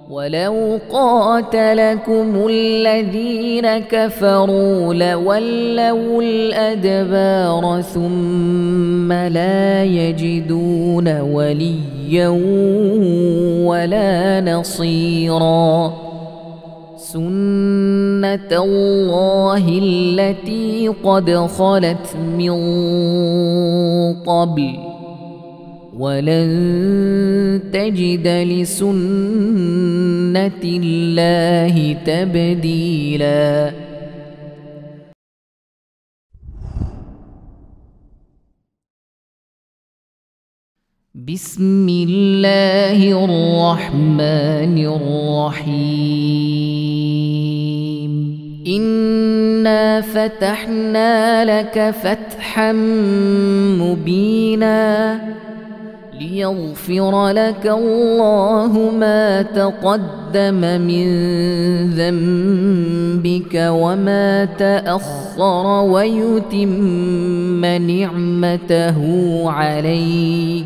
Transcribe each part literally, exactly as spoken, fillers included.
ولو قاتلكم الذين كفروا لولوا الأدبار ثم لا يجدون وليا ولا نصيرا سنة الله التي قد خلت من قبل ولن تجد لسنة الله تبديلا. بسم الله الرحمن الرحيم. إنا فتحنا لك فتحا مبينا ليغفر لك الله ما تقدم من ذنبك وما تأخر ويتم نعمته عليك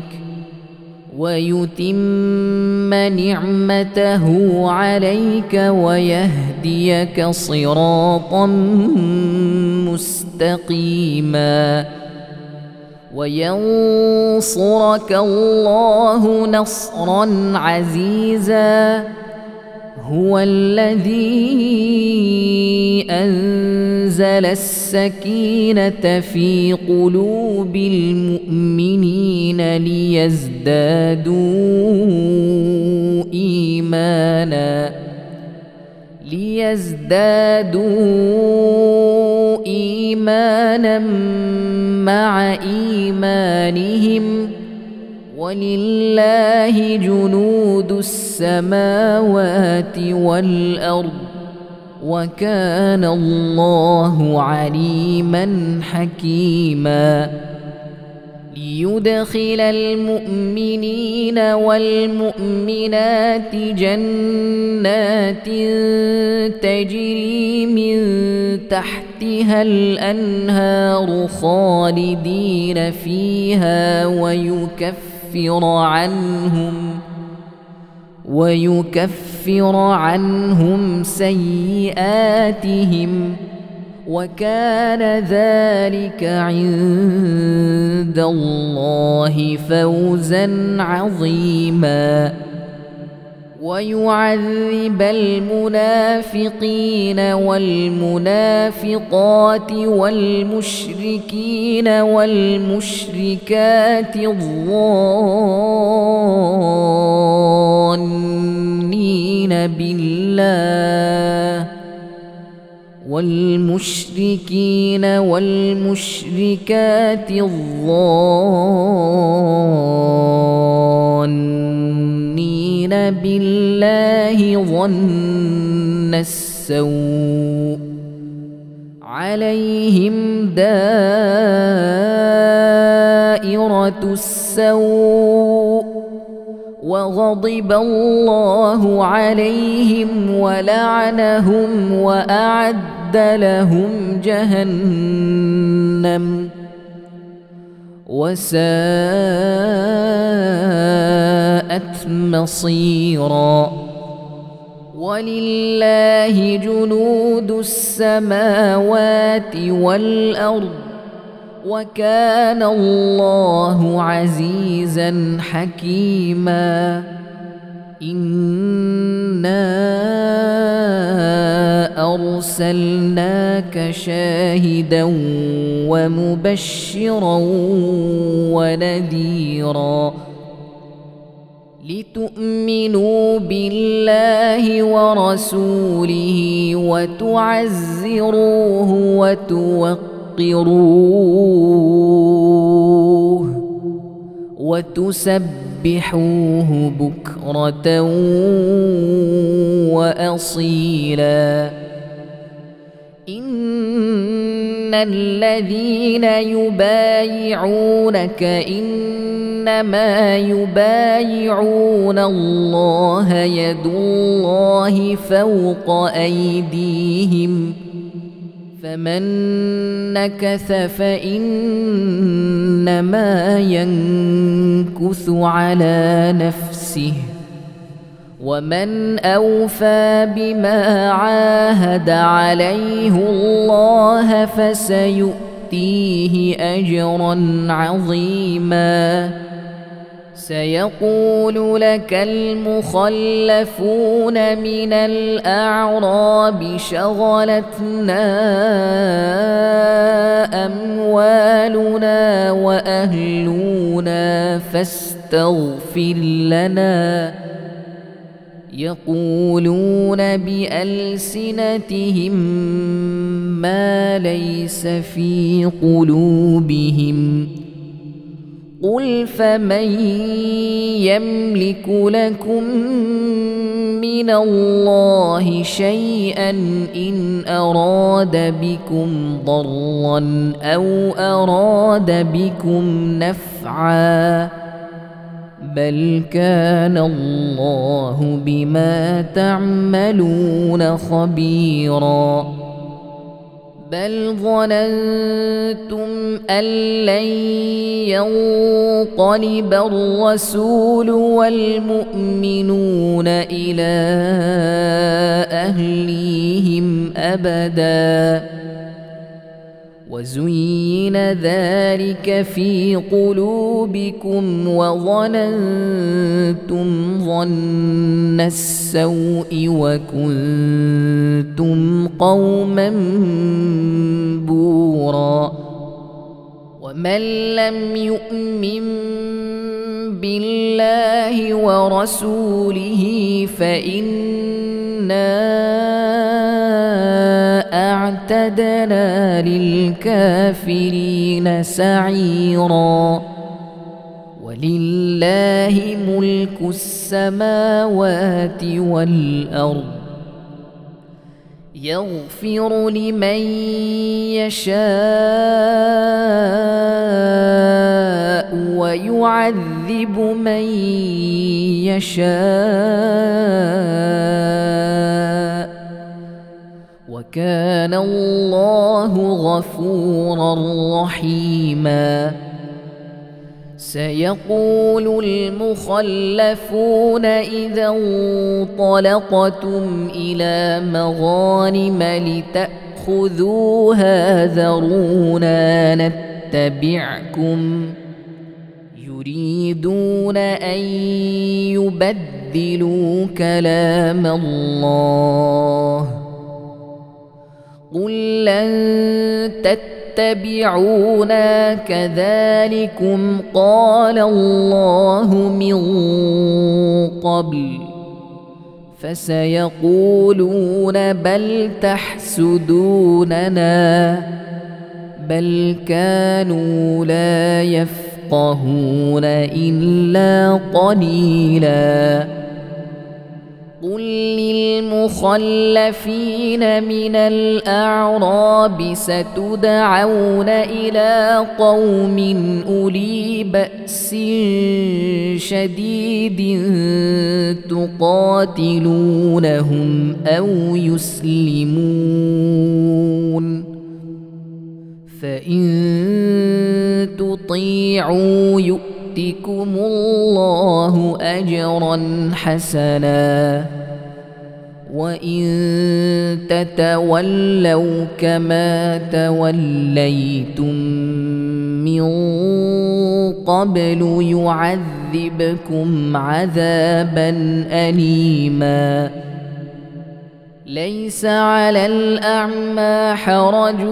ويتم نعمته عليك ويهديك صراطا مستقيما وينصرك الله نصرا عزيزا. هو الذي أنزل السكينة في قلوب المؤمنين ليزدادوا إيمانا ليزدادوا إيمانا مع إيمانهم ولله جنود السماوات والأرض وكان الله عليما حكيما. ليدخل المؤمنين والمؤمنات جنات تجري من تحتها الأنهار خالدين فيها ويكفر عنهم ويكفر عنهم سيئاتهم وكان ذلك عند الله فوزا عظيما. ويعذب المنافقين والمنافقات والمشركين والمشركات الظانين بالله والمشركين والمشركات الظانين بالله ظن السوء عليهم دائرة السوء وغضب الله عليهم ولعنهم وأعد لهم جهنم وساءت مصيرا. ولله جنود السماوات والأرض وكان الله عزيزا حكيما. إنا أرسلناك شاهدا ومبشرا ونذيرا لتؤمنوا بالله ورسوله وتعزروه وتوقروه وتسبحوه بكرة وأصيلا. إن الذين يبايعونك إنما يبايعون الله يد الله فوق أيديهم فمن نكث فإنما ينكث على نفسه ومن أوفى بما عاهد عليه الله فسيؤتيه أجرا عظيما. سيقول لك المخلفون من الأعراب شغلتنا أموالنا وأهلنا فاستغفر لنا. يقولون بألسنتهم ما ليس في قلوبهم. قل فمن يملك لكم من الله شيئا إن أراد بكم ضرا أو أراد بكم نفعا بل كان الله بما تعملون خبيرا. بل ظننتم أن لن ينقلب الرسول والمؤمنون إلى أهليهم أبدا وزين ذلك في قلوبكم وظننتم ظن السوء وكنتم قوما بورا. ومن لم يؤمن بالله ورسوله فإنا أعتدنا للكافرين سعيرا. ولله ملك السماوات والأرض يغفر لمن يشاء ويعذب من يشاء وكان الله غفورا رحيما. سيقول المخلفون إذا انطلقتم إلى مغانم لتأخذوها ذرونا نتبعكم يريدون أن يبدلوا كلام الله. قل لن تتبعونا كذلكم قال الله من قبل فسيقولون بل تحسدوننا بل كانوا لا يفقهون إلا قليلا. قل للمخلفين من الأعراب ستدعون إلى قوم أولي بأس شديد تقاتلونهم أو يسلمون فإن تطيعوا يؤتكم الله أجرا حسنا وإن تتولوا كما توليتم من قبل يعذبكم عذابا أليما. ليس على الأعمى حرج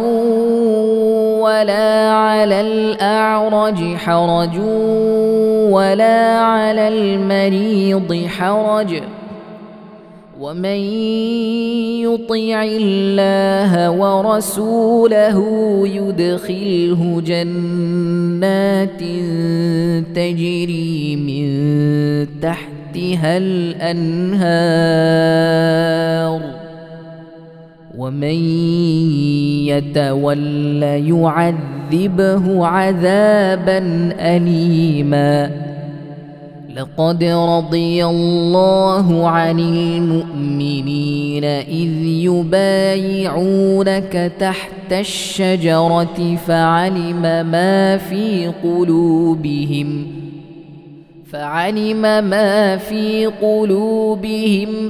ولا على الأعرج حرج ولا على المريض حرج ومن يطع الله ورسوله يدخله جنات تجري من تحتها الأنهار ومن يتول يعذبه عذابا أليما. لقد رضي الله عن المؤمنين إذ يبايعونك تحت الشجرة فعلم ما في قلوبهم فعلم ما في قلوبهم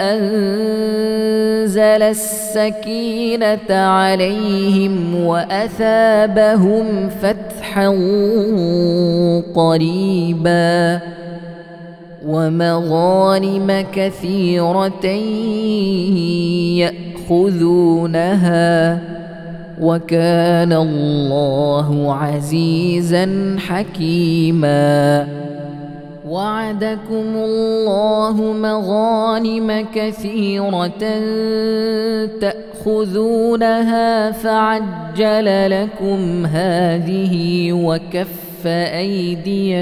فأنزل السكينة عليهم وأثابهم فتحا قريبا ومغانم كثيرة يأخذونها وكان الله عزيزا حكيما. وعدكم الله مغانم كثيرة تأخذونها فعجل لكم هذه وكف أيدي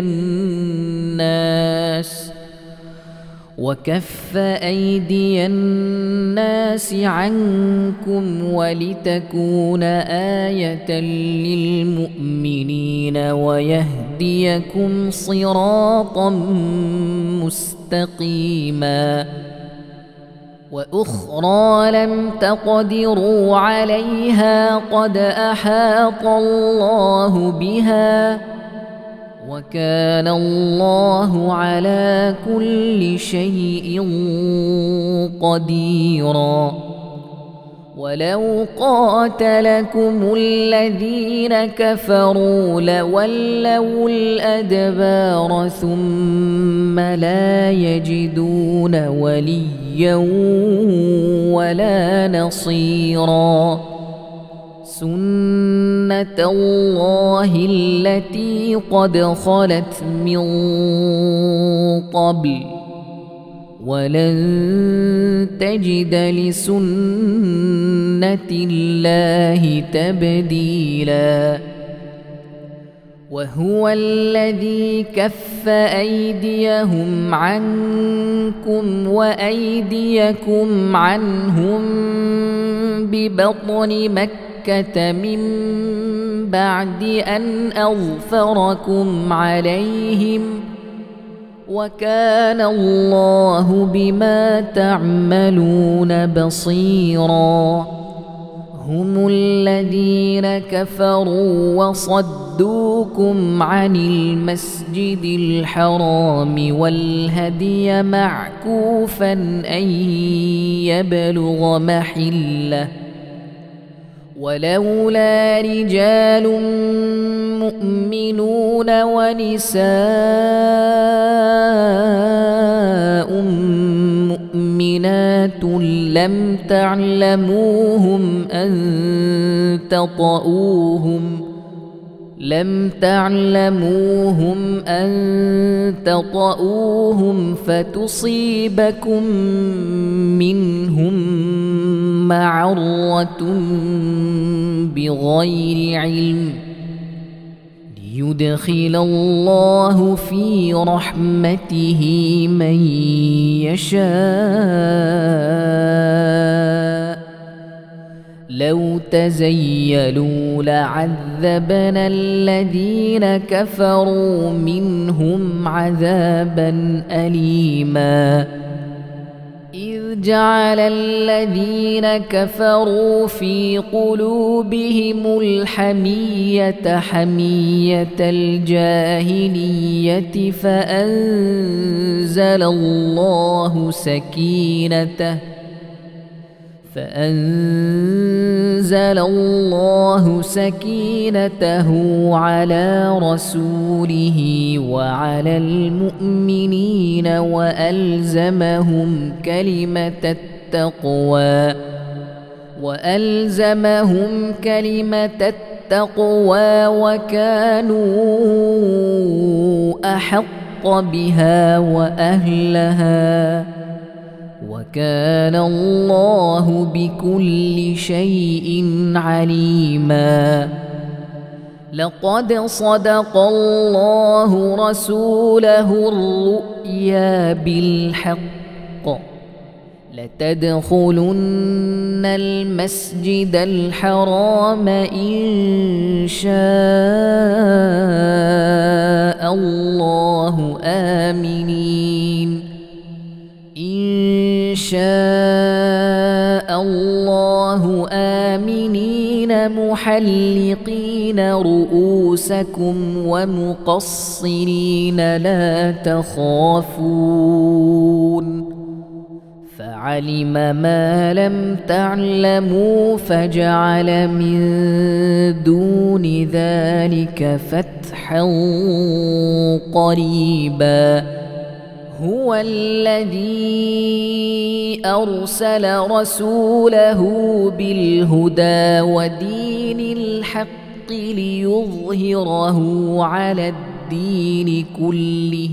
الناس وكف أيدي الناس عنكم ولتكون آية للمؤمنين ويهديكم صراطا مستقيما. وأخرى لم تقدروا عليها قد أحاط الله بها وكان الله على كل شيء قديرا. ولو قاتلكم الذين كفروا لولوا الأدبار ثم لا يجدون وليا ولا نصيرا. سنة الله التي قد خلت من قبل ولن تجد لسنة الله تبديلا. وهو الذي كف أيديهم عنكم وأيديكم عنهم ببطن مكة من بعد أن أظفركم عليهم وكان الله بما تعملون بصيرا. هم الذين كفروا وصدوكم عن المسجد الحرام والهدي معكوفا أن يبلغ محله ولولا رجال مؤمنون ونساء مؤمنات لم تعلموهم أن تطؤوهم لم تعلموهم أن تطؤوهم فتصيبكم منهم معرة بغير علم ليدخل الله في رحمته من يشاء. لو تزيلوا لعذبنا الذين كفروا منهم عذابا أليما. إذ جعل الذين كفروا في قلوبهم الحمية حمية الجاهلية فأنزل الله سكينته فأنزل الله سكينته على رسوله وعلى المؤمنين وألزمهم كلمة التقوى وألزمهم كلمة التقوى وكانوا أحق بها وأهلها وكان الله بكل شيء عليما. لقد صدق الله رسوله الرؤيا بالحق لتدخلن المسجد الحرام إن شاء الله آمنين إن شاء الله آمنين محلقين رؤوسكم ومقصرين لا تخافون فعلم ما لم تعلموا فجعل من دون ذلك فتحا قريبا هو الذي أرسل رسوله بالهدى ودين الحق ليظهره على الدين كله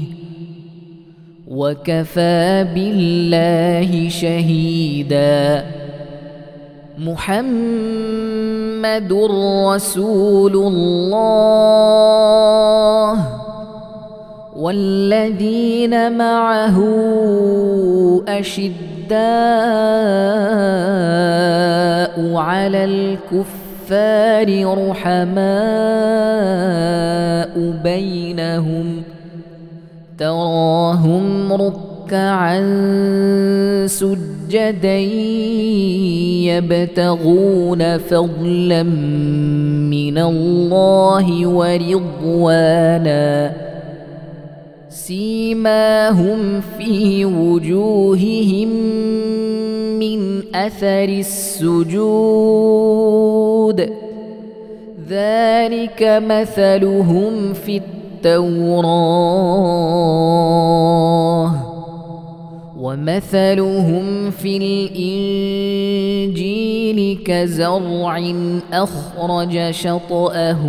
وكفى بالله شهيدا محمد رسول الله والذين معه أشداء على الكفار رحماء بينهم تراهم ركعا سجدا يبتغون فضلا من الله ورضوانا سيماهم في وجوههم من أثر السجود ذلك مثلهم في التوراة ومثلهم في الإنجيل كزرع أخرج شطأه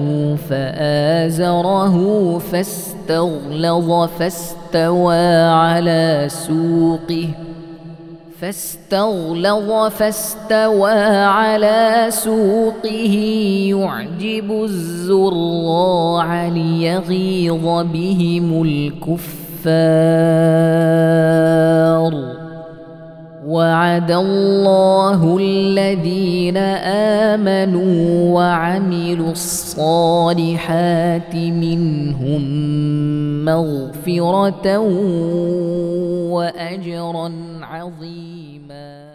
فآزره فاستغلظ فاستوى على سوقه فاستغلظ فاستوى على سوقه يعجب الزراع ليغيظ بهم الكفار وعد الله الذين آمنوا وعملوا الصالحات منهم مغفرة وأجرا عظيما.